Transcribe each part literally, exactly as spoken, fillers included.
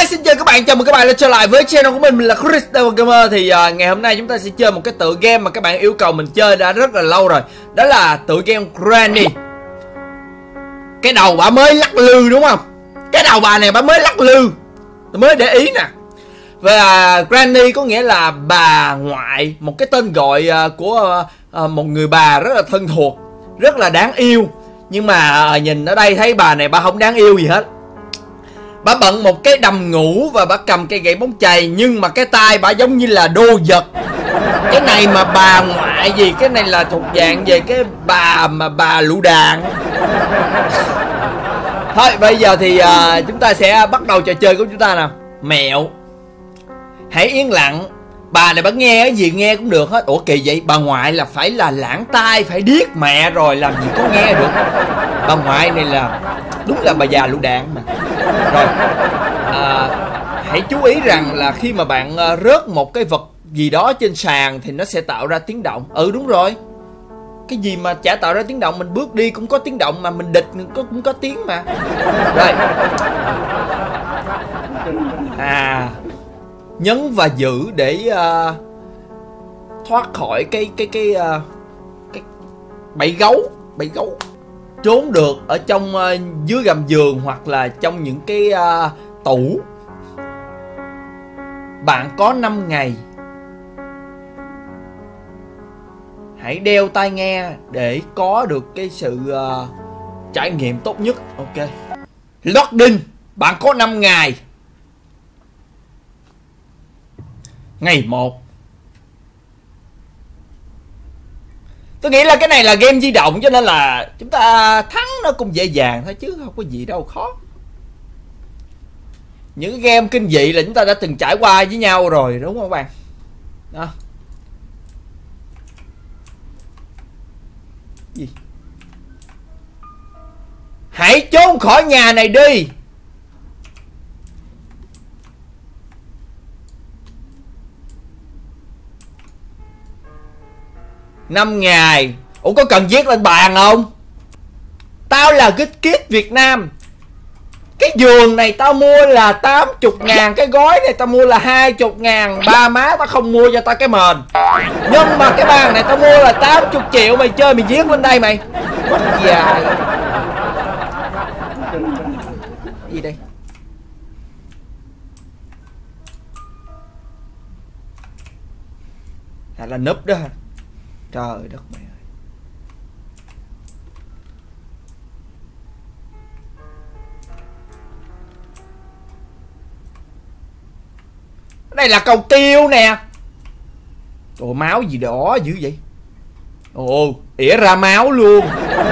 xin chào các bạn, chào mừng các bạn đã trở lại với channel của mình, mình là Crystal Gamer. Thì uh, ngày hôm nay chúng ta sẽ chơi một cái tựa game mà các bạn yêu cầu mình chơi đã rất là lâu rồi. Đó là tựa game Granny. Cái đầu bà mới lắc lư đúng không? Cái đầu bà này bà mới lắc lư, tôi mới để ý nè. Và uh, Granny có nghĩa là bà ngoại, một cái tên gọi uh, của uh, uh, một người bà rất là thân thuộc, rất là đáng yêu. Nhưng mà uh, nhìn ở đây thấy bà này bà không đáng yêu gì hết. Bà bận một cái đầm ngủ và bà cầm cây gậy bóng chày, nhưng mà cái tay bà giống như là đồ vật. Cái này mà bà ngoại gì, cái này là thuộc dạng về cái bà mà bà lựu đạn. Thôi bây giờ thì uh, chúng ta sẽ bắt đầu trò chơi của chúng ta nào. Mẹo. Hãy yên lặng. Bà này bà nghe cái gì nghe cũng được hết. Ủa kỳ vậy, bà ngoại là phải là lãng tai, phải điếc mẹ rồi làm gì có nghe được. Bà ngoại này là đúng là bà già lựu đạn mà. Rồi à, hãy chú ý rằng là khi mà bạn uh, rớt một cái vật gì đó trên sàn thì nó sẽ tạo ra tiếng động. Ừ đúng rồi, cái gì mà chả tạo ra tiếng động. Mình bước đi cũng có tiếng động mà, mình địch cũng, cũng có tiếng mà. Rồi à, nhấn và giữ để uh, thoát khỏi cái cái cái uh, cái bẫy gấu. Bẫy gấu trốn được ở trong uh, dưới gầm giường hoặc là trong những cái uh, tủ. Bạn có năm ngày. Hãy đeo tai nghe để có được cái sự uh, trải nghiệm tốt nhất. Ok. Loading. Bạn có năm ngày. Ngày một. Tôi nghĩ là cái này là game di động cho nên là chúng ta thắng nó cũng dễ dàng thôi chứ không có gì đâu khó. Những game kinh dị là chúng ta đã từng trải qua với nhau rồi đúng không bạn? Đó. Gì? Hãy trốn khỏi nhà này đi. Năm ngày. Ủa có cần viết lên bàn không? Tao là Geek Kid Việt Nam. Cái giường này tao mua là tám mươi ngàn. Cái gói này tao mua là hai mươi ngàn. Ba má tao không mua cho tao cái mền. Nhưng mà cái bàn này tao mua là tám mươi triệu. Mày chơi mày viết lên đây mày. Mất dài. Gì đây? À là núp đó hả? Trời đất mẹ ơi. Cái này là cầu tiêu nè. Ồ máu gì đỏ dữ vậy. Ồ ỉa ra máu luôn.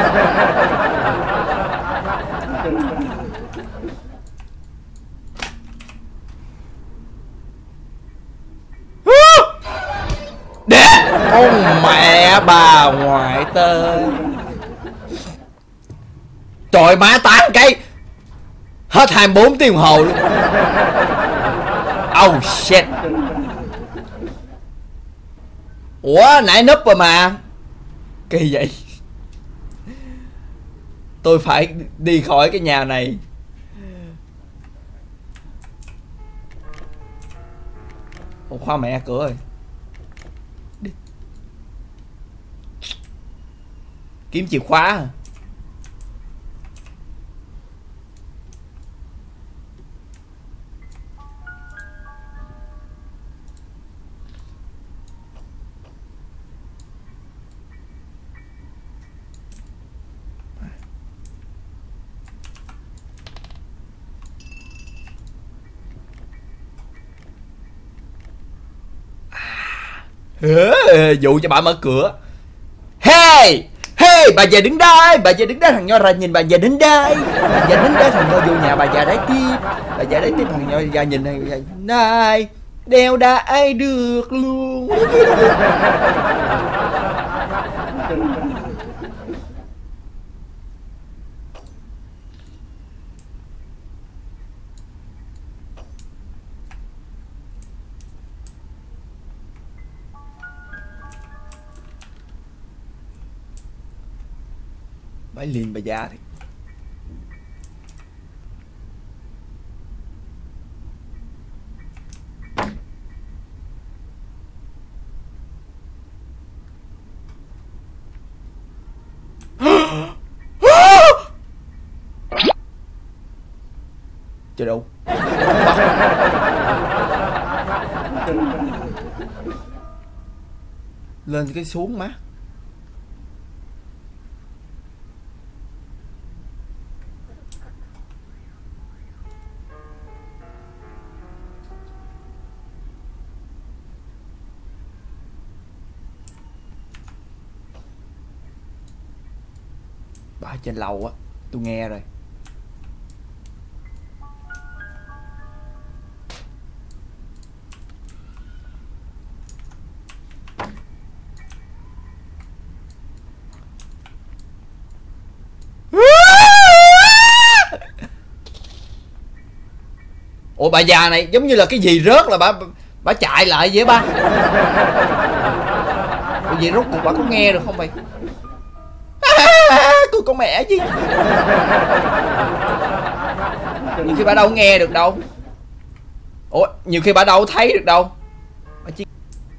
Con mẹ bà ngoại tơi. Trời má tám cái. Hết hai mươi bốn tiếng đồng hồ luôn. Oh shit. Ủa nãy núp rồi mà. Kỳ vậy. Tôi phải đi khỏi cái nhà này. Ủa khóa mẹ cửa rồi. Kiếm chìa khóa hả? À, dụ cho bà mở cửa. Hey! Hey, bà già đứng đây, bà già đứng đây, thằng Nho ra nhìn bà già đứng đây. Bà già đứng đây, thằng Nho vô nhà bà già đấy tiếp. Bà già đấy tiếp, thằng Nho ra nhìn thằng già này. Đeo đai được luôn. Bãi liền bà già thì Trời đâu. Lên cái xuống má. Bà trên lầu á, tôi nghe rồi. Ủa bà già này giống như là cái gì rớt là bà bà chạy lại vậy ba. Ủa vậy rốt cuộc bà có nghe được không vậy? Tôi con mẹ chứ. Nhiều khi bà đâu nghe được đâu. Ủa nhiều khi bà đâu thấy được đâu. Bà chỉ...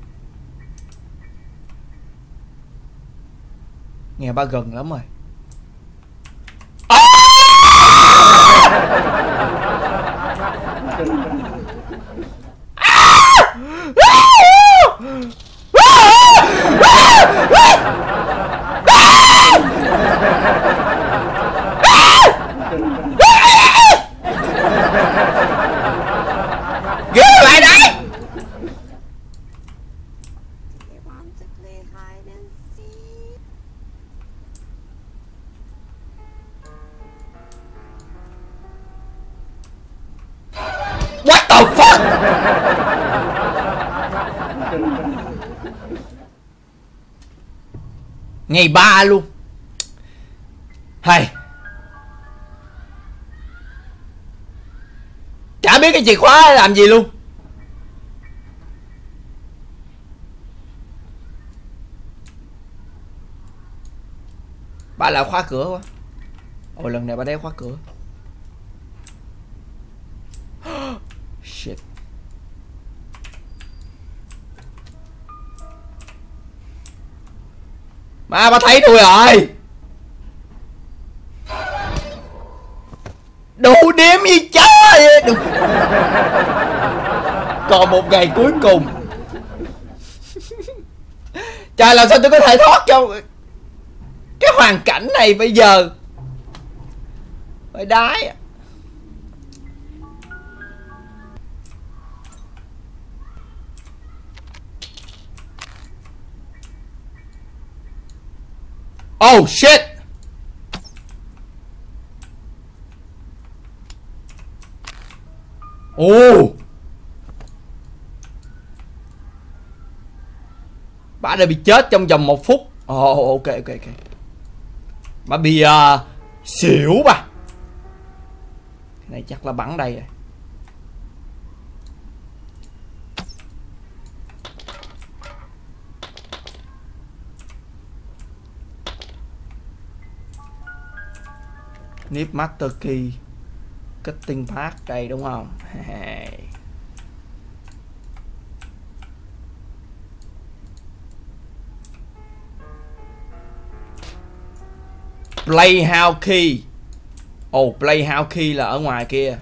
Nghe ba gần lắm rồi. Ghê lại đấy. What the fuck? Ngày ba luôn. Hay. Chả biết cái chìa khóa làm gì luôn. Bà lại khóa cửa quá. Ôi lần này bà đeo khóa cửa. Shit. Mà bà thấy tôi rồi. Đủ điểm gì trời. Đủ... Còn một ngày cuối cùng. Trời làm sao tôi có thể thoát trong cái hoàn cảnh này bây giờ. Phải đái. Oh shit. Oh. Bà đã bị chết trong vòng một phút. Oh ok ok ok. Bà bị uh, xỉu bà. Cái này chắc là bắn đây rồi. Nip Master Key Cutting Part đây đúng không? Playhouse Key. Ồ oh, Playhouse Key là ở ngoài kia.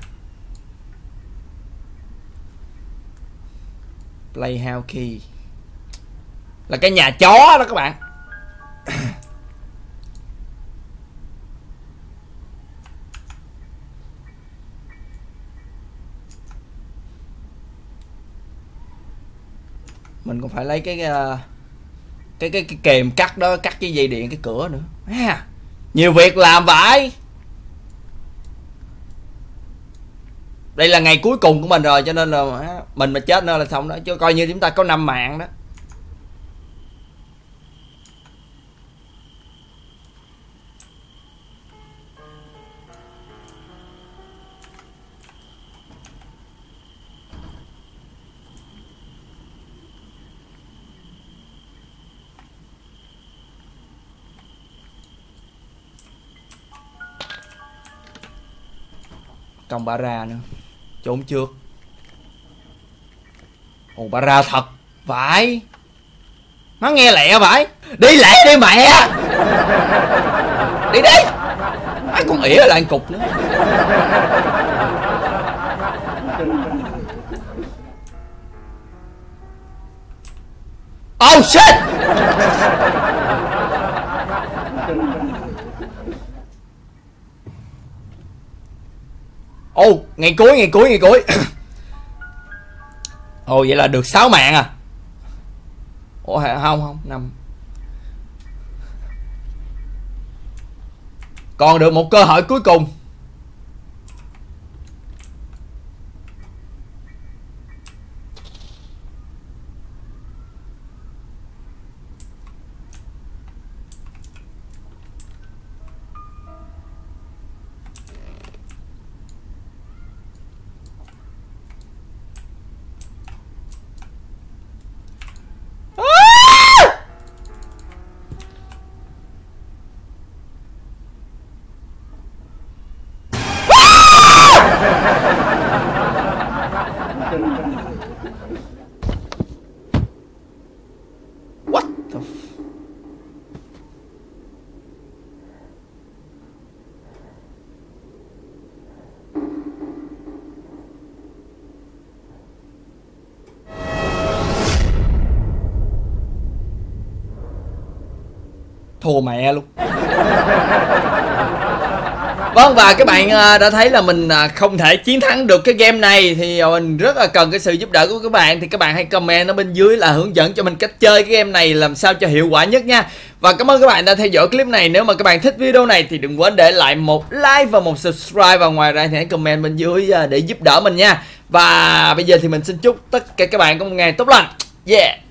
Playhouse Key là cái nhà chó đó các bạn. Mình còn phải lấy cái cái cái, cái kềm cắt đó, cắt cái dây điện cái cửa nữa. À, nhiều việc làm vậy. Đây là ngày cuối cùng của mình rồi cho nên là mình mà chết nữa là xong đó, chứ coi như chúng ta có năm mạng đó. Trong bà ra nữa. Trốn trước. Ồ bà ra thật. Phải. Nó nghe lẹ vậy. Đi lẹ đi mẹ. Đi đi. Ai con ỉa lại cục nữa. Oh shit. Oh, ngày cuối, ngày cuối, ngày cuối. Ồ, vậy là được sáu mạng à? Ủa không, không, năm. Còn được một cơ hội cuối cùng. What the f... Thua mẹ luôn. Vâng, và các bạn đã thấy là mình không thể chiến thắng được cái game này thì mình rất là cần cái sự giúp đỡ của các bạn. Thì các bạn hãy comment ở bên dưới là hướng dẫn cho mình cách chơi cái game này làm sao cho hiệu quả nhất nha. Và cảm ơn các bạn đã theo dõi clip này. Nếu mà các bạn thích video này thì đừng quên để lại một like và một subscribe. Và ngoài ra thì hãy comment bên dưới để giúp đỡ mình nha. Và bây giờ thì mình xin chúc tất cả các bạn có một ngày tốt lành. Yeah.